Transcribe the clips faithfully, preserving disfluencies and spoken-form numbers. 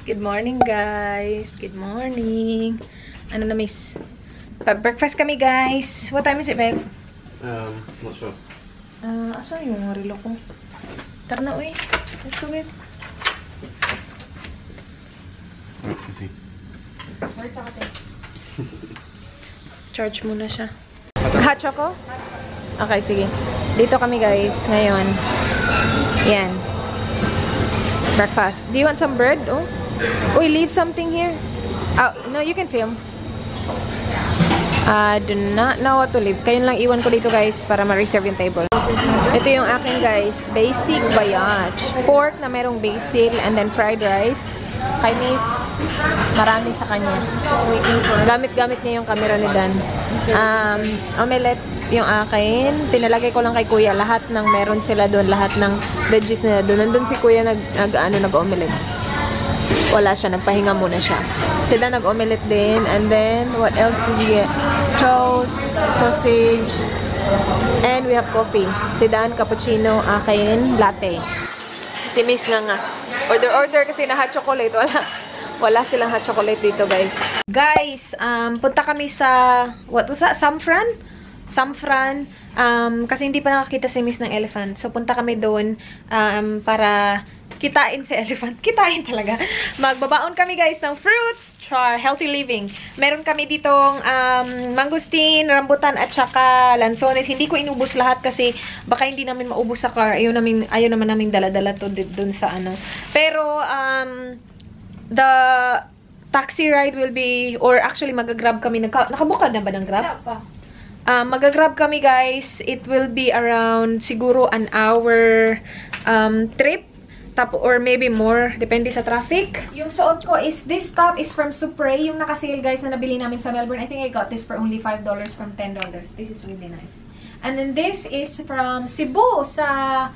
Good morning, guys. Good morning. Ano na, miss? Pa-breakfast kami, guys. What time is it, babe? Um, not sure. Ah, uh, asan yung mga relo ko? Tara na, uy. Let's go, babe. Let's see. Where ka kate? Charge muna siya. Hot choco? Okay, sige. Dito kami, guys, ngayon. Yan. Breakfast. Do you want some bread? Oh. Uy, leave something here. Oh, no, you can film. I uh, do not know what to leave. Kayo lang iwan ko dito, guys, para ma-reserve yung table. Ito yung akin, guys. Basic bayage. Pork na merong basil and then fried rice. Kay miss, marami sa kanya. Gamit-gamit niya yung camera ni Dan. Um, omelette yung akin. Pinalagay ko lang kay kuya. Lahat ng meron sila doon. Lahat ng veggies nila doon. Nandun si kuya nag, nag, ano, nag-omelette. Wala siya. Nagpahinga muna siya. Si Dan nag-omelette din. And then, what else did we get? Toast, sausage, and we have coffee. Si Dan, cappuccino. Akin, latte. Si Miss nga nga. Order-order kasi na hot chocolate. Wala. Wala silang hot chocolate dito, guys. Guys, um, punta kami sa, what was that? Samfran? Samfran. Um, kasi hindi pa nakakita si Miss ng elephant. So, punta kami doon um, para kitain si elephant. Kitain talaga. Magbabaon kami, guys, ng fruits. Char, healthy living. Meron kami ditong um, mangosteen, rambutan, at saka lansones. Hindi ko inubos lahat kasi baka hindi namin maubos sa car. Ayaw, namin, ayaw naman namin dala-dala to doon sa ano. Pero, um, the taxi ride will be, or actually, mag-grab kami. Naka, nakabukad na ba ng grab? Wala pa. Um, mag-grab kami, guys. It will be around siguro an hour um, trip. Tap, or maybe more, depende sa traffic. Yung suot ko is, this top is from Supre, yung naka-sale, guys, na nabili namin sa Melbourne. I think I got this for only five dollars from ten dollars. This is really nice. And then this is from Cebu, sa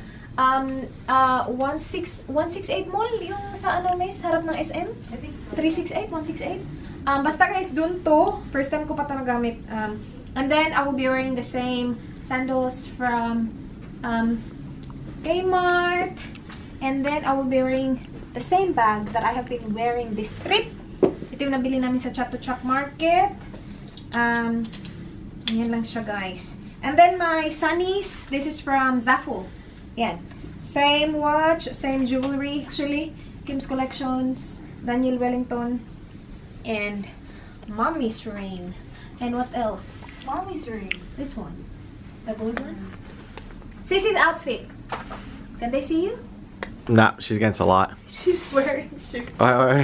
um, uh, one six eight Mall, yung sa ano, may harap ng S M? three six eight, one six eight. Um, basta, guys, dun to. First time ko pa ito nagamit. Um, and then, I will be wearing the same sandals from um, Kmart. And then, I will be wearing the same bag that I have been wearing this trip. Ito yung nabili namin sa Chatuchak Market. Um, yan lang siya, guys. And then, my sunnies. This is from Zaful. Yan. Same watch, same jewelry. Actually, Kim's Collections, Daniel Wellington, and Mommy's Ring. And what else? Mommy's ring. This one. The gold one. Sisi's outfit. Can they see you? Nah, she's against a lot. She's wearing shoes. Wait, wait, wait.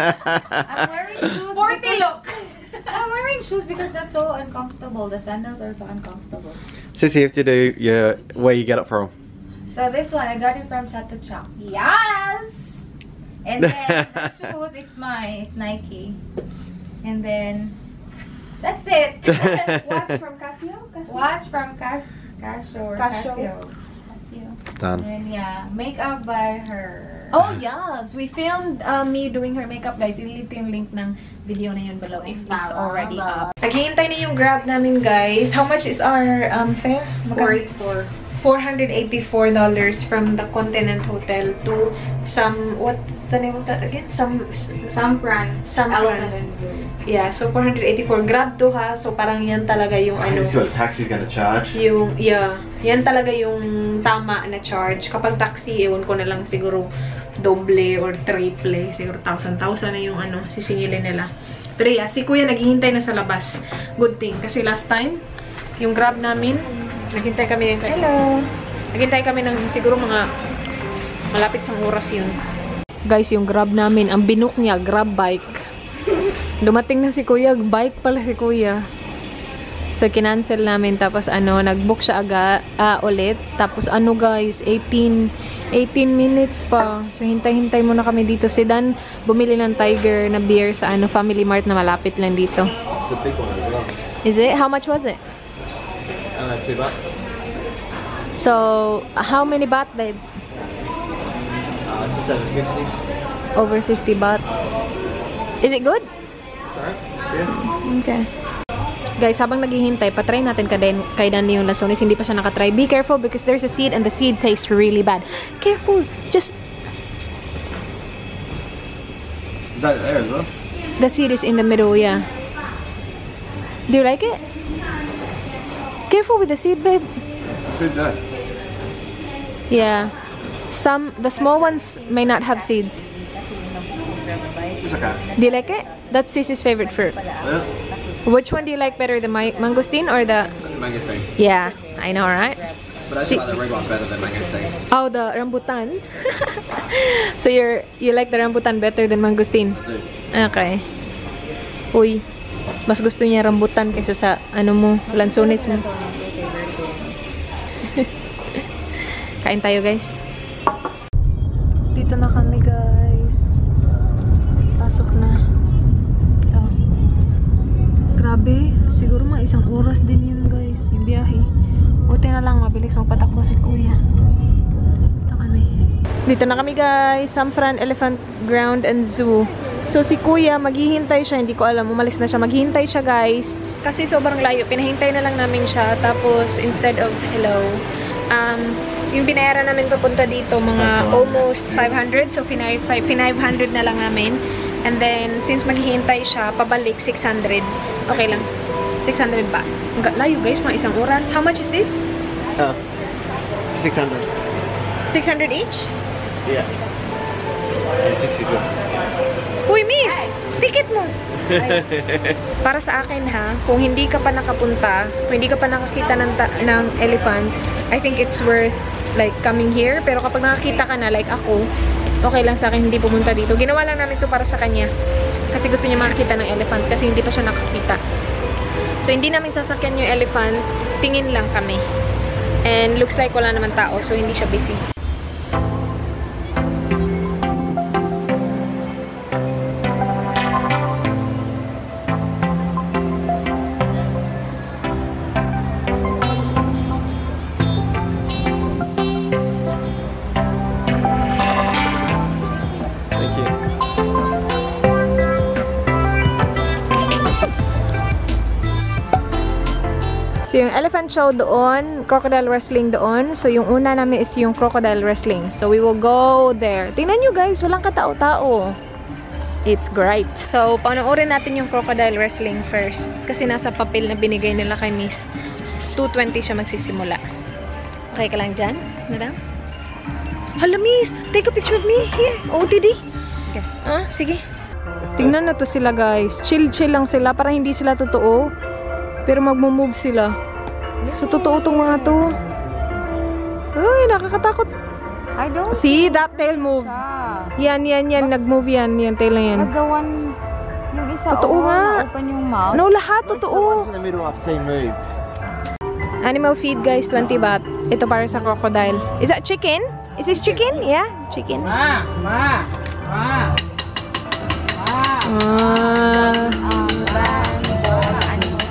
I'm wearing shoes. Sporty look. I'm wearing shoes because that's so uncomfortable. The sandals are so uncomfortable. Sissy, you have to do your where you get it from. So this one, I got it from Chatuchak. Yes! And then the shoes, it's my, it's Nike. And then, that's it. Watch from Casio? Casio? Watch from Cas Casio. Or Casio. Casio. Casio. Done. And yeah, makeup by her. Oh, yes. We filmed uh, me doing her makeup, guys. I-leave ko yung link ng video na yun below if it's already up. Naghihintay na yung grab namin, guys. How much is our um, fare? four eighty-four. four hundred eighty-four dollars from the Continent Hotel to some, what's the name of that again? Some, Samfran. Samfran. Yeah, so four hundred eighty-four. Grab to, ha. So parang yan talaga yung ano. See what the taxi's gonna charge. Yung, yeah. Yan talaga yung tama na charge. Kapag taxi, ewan ko na lang siguro doble or triple. Siguro thousand, thousand na yung ano, sisingilin nila. Pero yeah, si kuya naghihintay na sa labas. Good thing. Kasi last time, yung grab namin, naghintay kami ng, hello! Naghintay kami ng siguro mga malapit sa oras yun. Guys, yung grab namin, ang binook niya, grab bike. Dumating na si kuya, bike pala si kuya. So, kinancel namin. Tapos, ano, nag-book siya aga, uh, ulit. Tapos, ano guys, eighteen minutes pa. So, hintay-hintay muna kami dito. Si Dan, bumili ng Tiger na beer sa ano Family Mart na malapit lang dito. It's the big one as well. Is it? How much was it? Uh, two bucks. So, how many baht, babe? Uh, just over fifty. Over fifty baht. Is it good? Alright. Yeah. Okay. Guys, habang naghihintay, patry natin kay Dan yung lansones. Hindi pa siya nakatry. Be careful because there's a seed and the seed tastes really bad. Careful! Just Is that there as well? The seat is in the middle, yeah. Do you like it? Careful with the seat, babe. Seeds there. Yeah. Some, the small ones may not have seeds. It's okay. Do you like it? That's Sissy's favorite fruit. Yeah. Which one do you like better, the ma mangosteen or the... Mangosteen. Yeah, I know, right? But I See- like the red one better than mangosteen. Oh, the rambutan. So you're you like the rambutan better than mangosteen? I do. Okay. Uy, mas gusto niya rambutan kaysa sa ano mo, lansones mo. Kain tayo, guys. Dito na kami, guys. Pasok na. Ito. Grabe, siguro mga isang oras din yun, guys, yung biyahe. Buti na lang, mabilis magpatakbo si kuya. Ito kami. Dito na kami, guys. San Fran Elephant Ground and Zoo. So, si kuya, maghihintay siya. Hindi ko alam, umalis na siya. Maghihintay siya, guys. Kasi sobrang layo. Pinahintay na lang namin siya. Tapos, instead of, hello, um, yung binayaran namin papunta dito, mga almost five hundred. So, five hundred na lang namin. And then, since maghihintay siya, pabalik, six hundred. Okay lang. six hundred ba? Ang layo, guys. Mga isang oras. How much is this? Uh, six hundred. six hundred each? Yeah. It's just season. Uy, miss! Ticket mo! Para sa akin, ha, kung hindi ka pa nakapunta, kung hindi ka pa nakakita ng, ng elephant, I think it's worth, like, coming here. Pero kapag nakakita ka na, like ako, okay lang sa akin hindi pumunta dito. Ginawa lang namin to para sa kanya. Kasi gusto niya makakita ng elephant kasi hindi pa siya nakakita. So, hindi namin sasakyan yung elephant. Tingin lang kami. And looks like wala naman tao, so hindi siya busy. Thank you. So, yung elephant show doon, crocodile wrestling doon. So, yung una namin is yung crocodile wrestling. So, we will go there. Tingnan nyo, guys, walang katao-tao. It's great. So, panoorin natin yung crocodile wrestling first. Kasi nasa papel na binigay nila kay Miss. two twenty siya magsisimula. Okay ka lang dyan, madam? Hala, Miss! Take a picture of me. Here, O T D. Okay. Ah, sige. Tingnan na to sila, guys. Chill-chill lang sila. Para hindi sila totoo. Pero magmo-move sila. So, totoo tong mga to. Ay, nakakatakot. I don't See, that tail move. Yan, yan, yan. Nag-move yan. Yan, tail na yan. But the one, yung isa, Totoo oh, nga. open yung mouth. No, lahat. Most of the Totoo. ones in the middle I've seen moved. Animal feed, guys. twenty baht. Ito para sa crocodile. Is that chicken? Is this chicken? Yeah, chicken. Ma, ma, ma, ma. Ah. Um, then, the animal.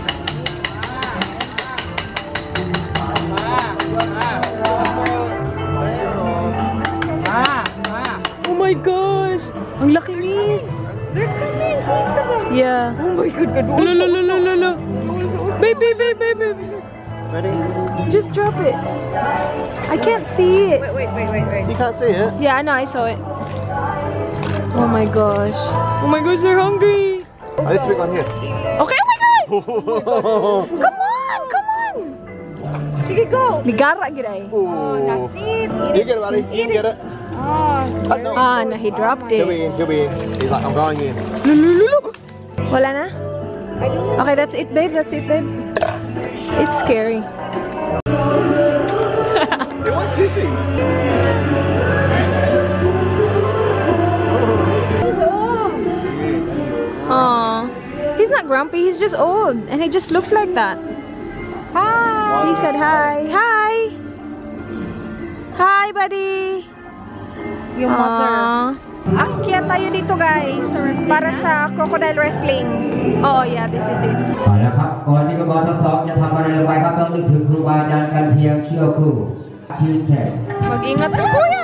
Oh my gosh! Ang laki, Miss! They're coming. Close to them. Yeah. Oh my god, god. Lo, lo, lo, lo, lo, lo. Baby, baby, baby. Ready? Just drop it. I can't see it. Wait, wait, wait, wait, wait. You can't see it? Yeah, I know, I saw it. Oh my gosh. Oh my gosh, they're hungry. Oh, this big one here. Okay, oh my god! Come on, come on! Sige, go. Nigara gid ay. Oh, that's it. You get it, buddy. You can get it. Oh, Oh, no. Ah, na he dropped He'll be it. in, he'll be in. He's like, I'm going in. Lulululu. Wala na? Okay, that's it, babe. That's it, babe. It's scary. It wants sissy. Aw. He's not grumpy. He's just old. And he just looks like that. Hi. He said hi. Hi. Hi, buddy. yung mother. Aww. Akyat tayo dito, guys. Para sa crocodile wrestling. Oh, yeah. This is it. เอาละครับก่อนที่กบทั้งสองจะทำอะไรลงไปครับต้องนึกถึงครูบาอาจารย์กันเพียงเชื่อครูชื่อแฉก Mag-ingat ka, kuya.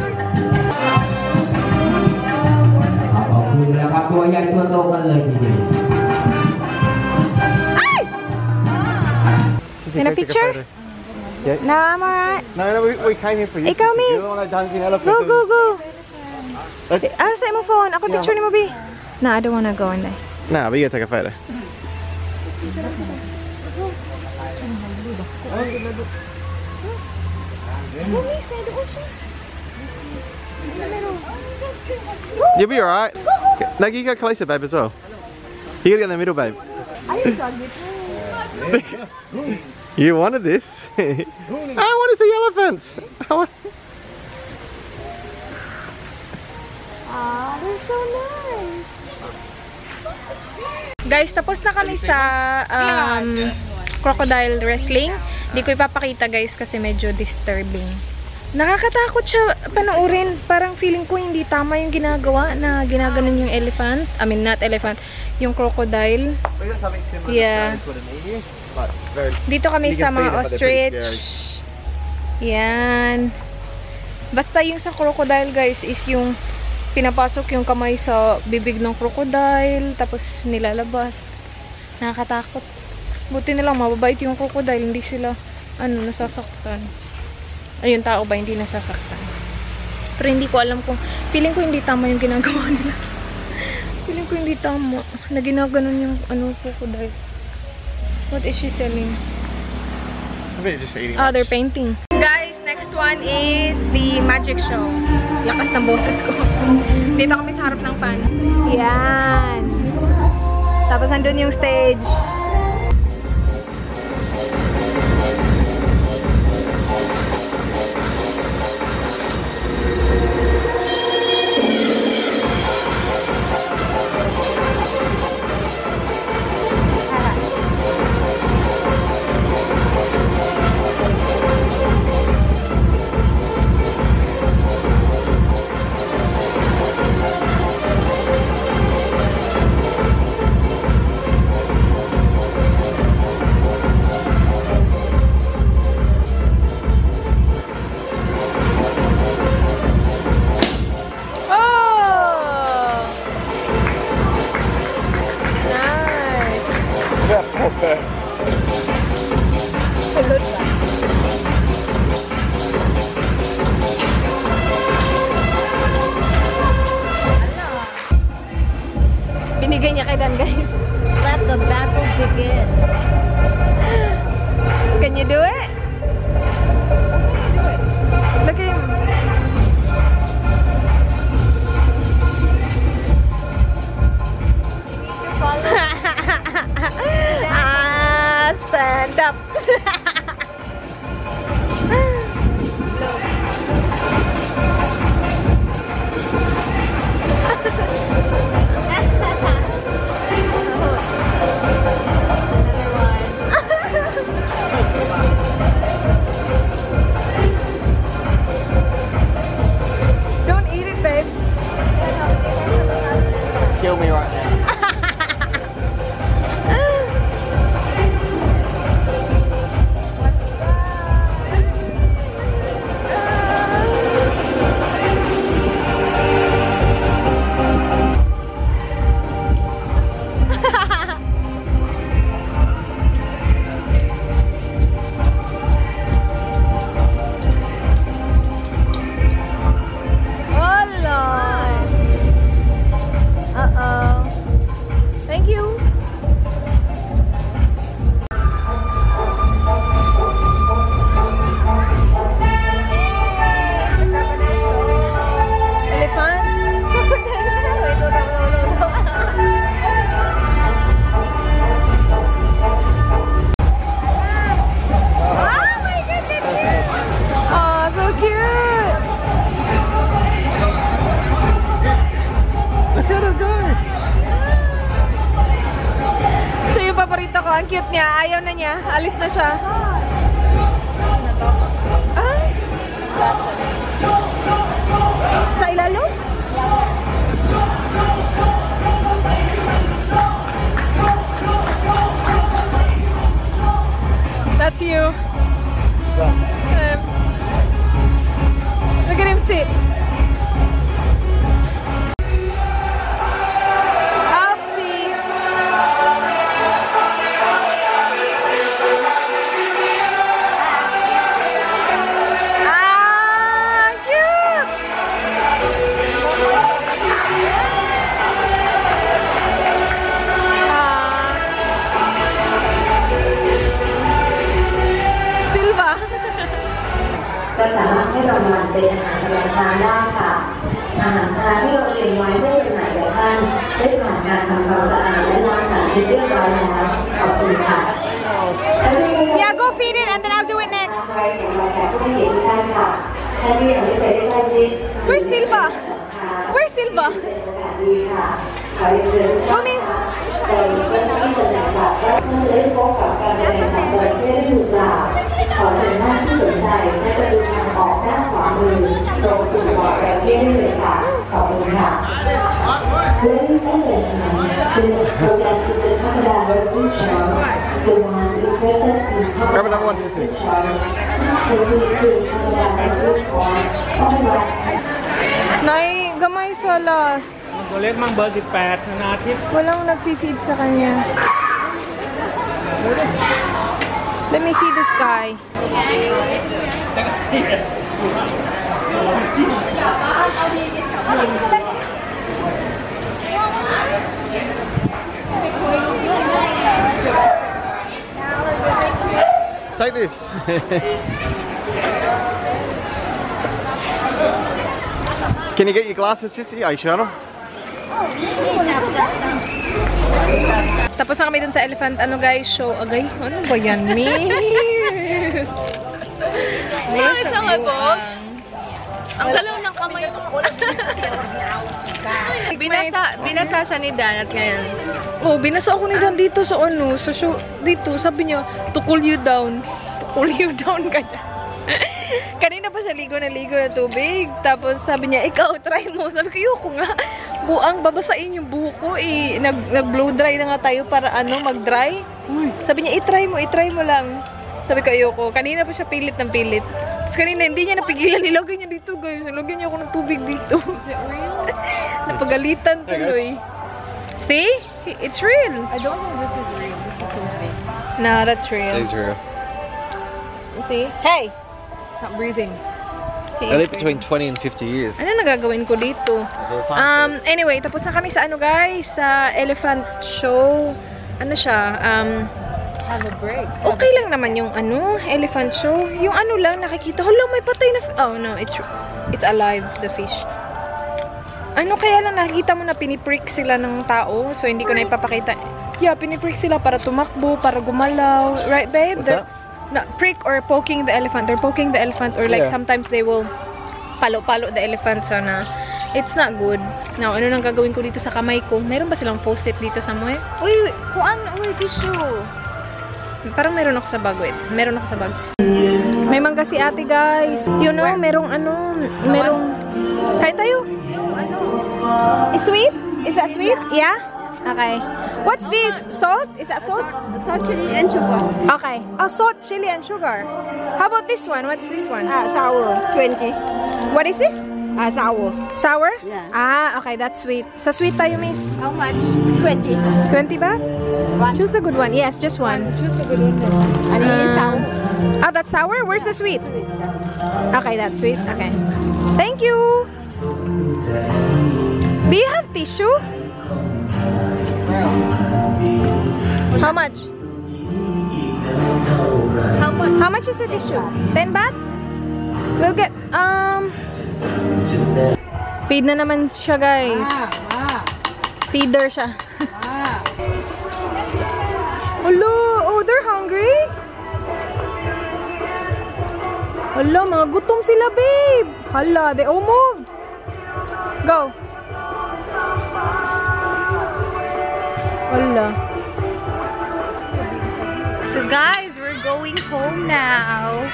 ขอบคุณนะครับตัวใหญ่ตัวโตกันเลยทีเดียว Ay! In a picture? Yeah. No, I'm alright. No, no, we, we came here for you. Ikaw, You're miss. the one that dancing elephant. Go, go, go. Uh, Ah, sa imong phone. Ako Yeah. picture ni mo, Bi. No, I don't want to go in there. Nah, but you gotta take a photo. You'll be alright. No, you go closer, babe, as well. You gotta get in the middle, babe. You wanted this. I want to see elephants. I want... Ah, they're so nice. Guys, tapos na kami sa um, crocodile wrestling. Hindi ko ipapakita guys kasi medyo disturbing. Nakakatakot siya panoorin. Parang feeling ko hindi tama yung ginagawa na ginaganon yung elephant. I mean, not elephant. Yung crocodile. Yeah. Dito kami sa mga ostrich. Yan. Basta yung sa crocodile guys is yung pinapasok yung kamay sa bibig ng crocodile. Tapos nilalabas. Nakakatakot. Buti nilang mababait yung crocodile. Hindi sila ano, nasasaktan. Ayun, tao ba hindi nasasaktan. Pero hindi ko alam kung, feeling ko hindi tama yung ginagawa nila. Feeling ko hindi tama na ginaganon yung ano, crocodile. What is she selling? I think just eating. Oh, they're painting. Guys, next one is the magic show. Lakas ng boses ko. Dito kami sa harap ng pan. Yan. Tapos nandun yung stage. Binigay niya kay Dan, guys. Let the battle begin. Can you do it? Look at him. Ah, stand up. Don't eat it, babe. Kill me right now. Ang cute niya. Ayaw na niya. Alis na siya. Ah? Sa ilalo? That's you. Um, look at him sit. สามารถให้รางวัลเป็นอาหารสำหรับช้างได้ค่ะอาหารช้างที่เราเตรียมไว้เพื่อจำหน่ายแก่ท่านได้ผ่านการทำความสะอาดและล้างสารพิษเรียบร้อยแล้วขอบคุณค่ะ Yeah, go feed it and then I'll do it next. ใครสำหรับแขกผู้มีเกียรติทุกท่านค่ะท่านที่ยังไม่เคยได้ใกล้ชิด Where's Silva? Where's Silva? ดีค่ะขอเรียนเชิญทุกท่าน Go, Miss. โดยเริ่มที่จะแสดงบัตรและท่านจะได้พบกับการแสดงของประเทศที่ถูกกล่าวขอเชิญท่านที่สนใจใช้ประตูทางออกด้านขวามือตรงสู่บอร์ดประเทศได้เลยค่ะขอบคุณค่ะ Ladies and gentlemen, the next program is the Canada Wrestling Show. The one interested in Grab another one, Sissy. Please proceed to Canada Wrestling Hall. Alright. Nay, gamay sa last. ตัวเล็กมั่งเบอร์สิบแปดธนาทิพย์ Walang nag-feed sa kanya. Let me feed this guy. Take this. Can you get your glasses, Sissy? I shot them. Tapos na kami dun sa elephant, ano guys, show. Agay, ano ba yan, miss? Miss, ang agog. Ang galaw ng kamay ko. binasa, binasa siya ni Dan at ngayon. Oh, binasa ako ni Dan dito sa ano, sa show, dito, sabi niya, to cool you down. To cool you down ka dyan. Kanina pa siya ligo na ligo na tubig. Tapos sabi niya, ikaw, try mo. Sabi ko, yoko nga. Buang babasain yung buhok ko. Eh, nag, nag-blow dry na nga tayo para ano, mag-dry. Sabi niya, itry mo, itry mo lang. Sabi ko, ayoko. Kanina pa siya pilit ng pilit. Tapos kanina, hindi niya napigilan. Nilagay niya dito, guys. Nilagay niya ako ng tubig dito. Napagalitan tuloy. See? It's real. I don't know if this is real. This is fake. No, that's real. These are. See? Hey! Not breathing. They live between twenty and fifty years. Ano nagagawin ko dito? Um, anyway, tapos na kami sa ano guys, sa elephant show. Ano siya? Um, Have a break. okay lang naman yung ano, elephant show. Yung ano lang, nakikita, hala, may patay na, oh no, it's it's alive, the fish. Ano kaya lang, nakikita mo na piniprick sila ng tao, so hindi ko na ipapakita. Yeah, piniprick sila para tumakbo, para gumalaw. Right, babe? What's The, that? na, prick or poking the elephant. They're poking the elephant or like Yeah. sometimes they will palo-palo the elephant, so na it's not good. Now, ano nang gagawin ko dito sa kamay ko? Meron ba silang faucet dito somewhere? Uy, kung ano, uy, tissue. Parang meron ako sa bag, wait. Meron ako sa bag. May mangga si ate, guys. You know, merong ano, merong... Kain tayo. Is sweet? Is that sweet? Yeah? Okay. What's this? Salt? Is that salt? Salt, chili, and sugar. Okay. Oh, salt, chili, and sugar. How about this one? What's this one? Ah, sour. twenty. What is this? Ah, sour. Sour? Yeah. Ah, okay. That's sweet. Sa sweet tayo, miss. How much? twenty. twenty ba? One. Choose a good one. Yes, just one. Choose a good one. And it is sour. Oh, that's sour? Where's the sweet? Okay, that's sweet. Okay. Thank you. Do you have tissue? How much? How much? How much is the tissue? ten baht? We'll get, um... Feed na naman siya, guys. Ah, Feeder siya. ah. Hello! Oh, they're hungry? Hala, mga gutom sila, babe. Hala, they all moved. Go. Hala. So guys, we're going home now.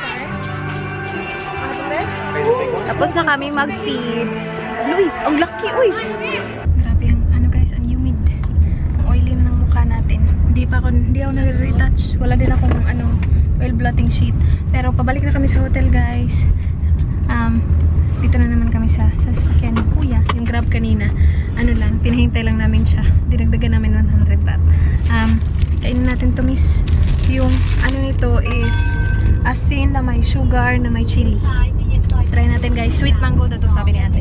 Tapos na kami mag-feed. Uy, ang laki, uy! Grabe ang, ano guys, ang humid. Ang oily ng mukha natin. Hindi pa ako, hindi ako nag-retouch. Wala din akong, ano, oil blotting sheet. Pero pabalik na kami sa hotel, guys. Um, dito na naman kami sa, sa sasakyan ni Kuya. Yung Grab kanina. Ano lang, pinahintay lang namin siya. Dinagdagan namin one hundred baht. Um, kainin natin to, miss. Yung, ano nito is asin na may sugar, na may chili. Try natin, guys. Sweet mango na to, sabi ni ate.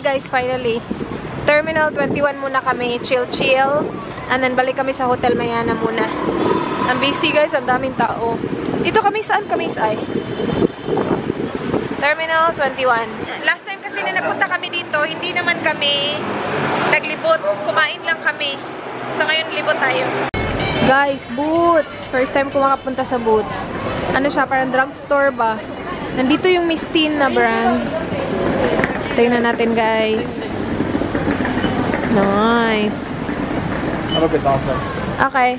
guys, finally. Terminal twenty-one muna kami. Chill-chill. And then balik kami sa Hotel Mayana muna. Ang busy guys, ang daming tao. Dito kami, saan kami isay? Terminal twenty-one. Last time kasi na napunta kami dito, hindi naman kami naglibot. Kumain lang kami. So ngayon libot tayo. Guys, Boots. First time ko makapunta sa Boots. Ano siya, parang drugstore ba? Nandito yung Mistin na brand. Tingnan natin guys. Nice. Okay.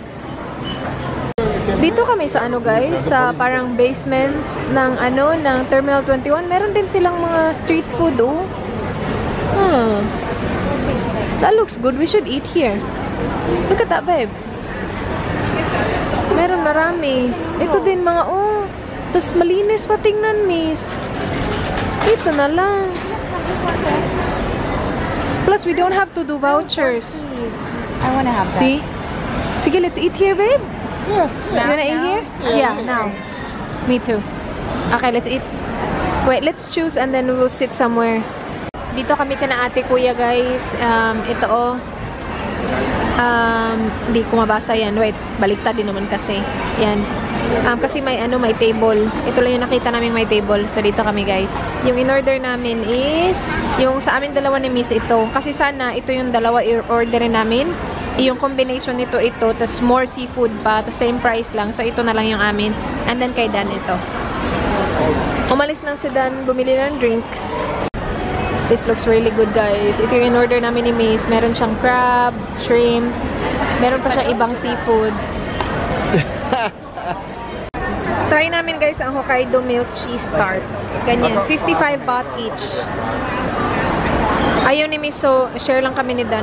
Dito kami sa ano guys, sa parang basement ng ano, ng Terminal twenty-one. Meron din silang mga street food oh. Hmm. That looks good. We should eat here. Look at that, babe. Meron marami. Ito din mga oh. Tapos malinis pa tingnan, miss. Ito na lang. Plus, we don't have to do vouchers. I wanna have that. See? Sige, let's eat here, babe. Yeah. You wanna eat here? Yeah, now. Me too. Okay, let's eat. Wait, let's choose and then we'll sit somewhere. Dito kami kana ate kuya, guys. Um, ito oh. Um, hindi ko mabasa yan. Wait, baliktad din naman kasi. Yan. Um, kasi may ano, may table. Ito lang yung nakita namin may table. So, dito kami guys. Yung in-order namin is, yung sa amin dalawa ni Miss ito. Kasi sana, ito yung dalawa i-orderin namin. Yung combination nito, ito. Tas more seafood pa. Tas same price lang. So, ito na lang yung amin. And then kay Dan ito. Umalis lang si Dan. Bumili ng drinks. This looks really good guys. Ito yung in-order namin ni Miss. Meron siyang crab, shrimp. Meron pa siyang ibang seafood. Try namin guys ang Hokkaido milk cheese tart. Ganyan. fifty-five baht each. Ayaw ni Miss, so share lang kami ni Dan.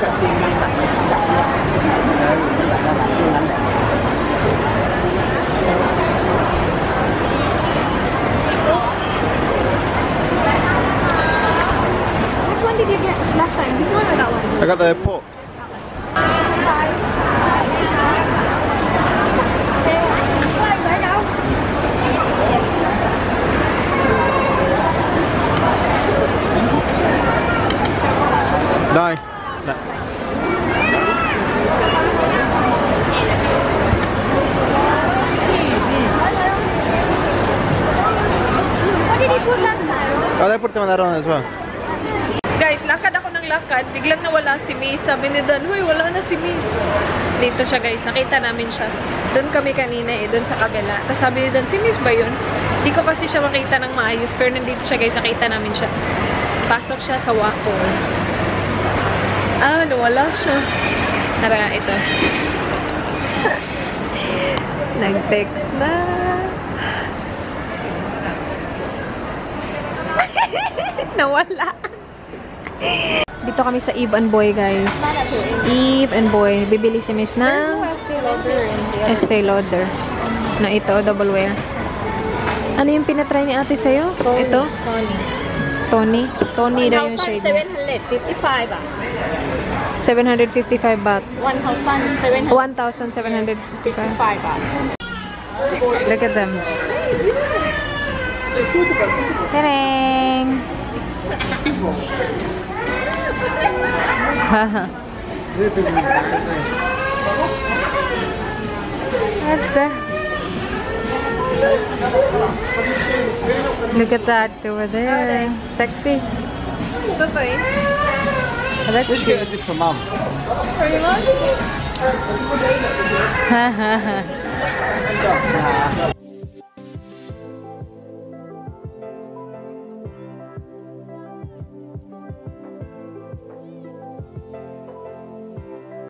Which one did you get last time? This one or that one? I got the pork. No. No. What did he put last time? Oh, they put some of that on as well. Guys, lakad ako ng lakad. Biglang nawala si Miss. Sabi ni Dan, huy, wala na si Miss. Dito siya guys. Nakita namin siya. Doon kami kanina eh. Doon sa kabila. Tapos sabi ni Dan, si Miss ba yun? Hindi ko kasi siya makita ng maayos. Pero nandito siya guys. Nakita namin siya. Pasok siya sa wako. Ah, nawala siya. Tara, ito. Nag-text na. Nawala. Dito kami sa Eve and Boy, guys. Eve and Boy. Bibili si Miss na Estee Lauder. Na ito, double wear. Ano yung pinatry ni ate sa'yo? Ito? Tony. Tony daw yung shade niya. seven hundred fifty-five baht. one thousand seven hundred fifty-five baht. Look at them. Tereng! Haha. What the? Look at that over there. Sexy. Totoy. That's Let's cute. get this for mum. For your mom? Ha ha ha.